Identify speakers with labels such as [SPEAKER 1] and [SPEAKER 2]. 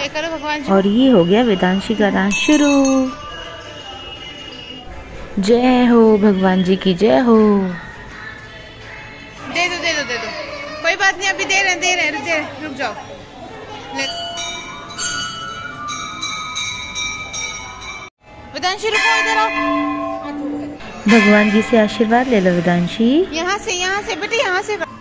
[SPEAKER 1] जय करो भगवान जी।
[SPEAKER 2] और ये हो गया वेदांशी का डांस शुरू। जय हो भगवान जी की जय हो।
[SPEAKER 1] दे दो दे दो दे दो, कोई बात नहीं, अभी दे रहे रुक जाओ। वेदांशी रुको, इधर आओ।
[SPEAKER 2] भगवान जी से आशीर्वाद ले लो वेदांशी।
[SPEAKER 1] यहाँ से बेटे, यहाँ से।